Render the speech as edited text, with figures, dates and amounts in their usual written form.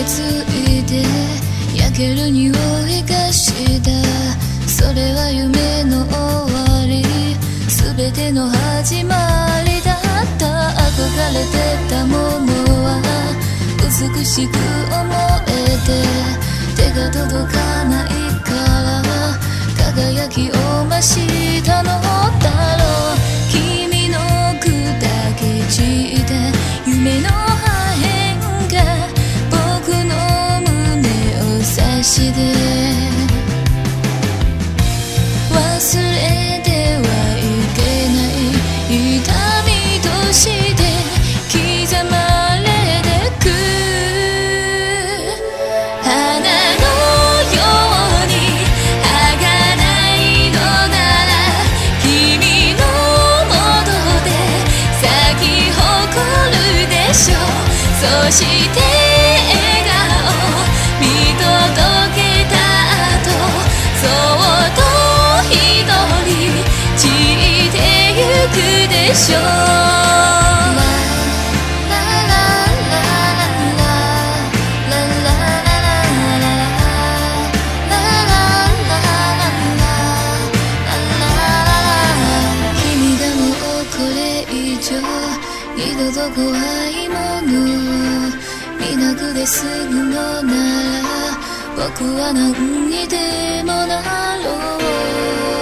ついて焼ける匂いがした。それは夢の終わり、全ての始まりだった。憧れてたものは美しく思えて、手が届かないから輝きを増したのだろう。君の砕け散った夢の破片が僕の胸を刺して忘れてはいけない痛みとして刻まれてく。花のように儚いのなら君のもとで咲き誇るでしょう。そして笑顔見届けた後、そっと一人散ってゆくでしょう。君がもうこれ以上二度と怖いものを見なくて済むのなら僕は何にでもなろう。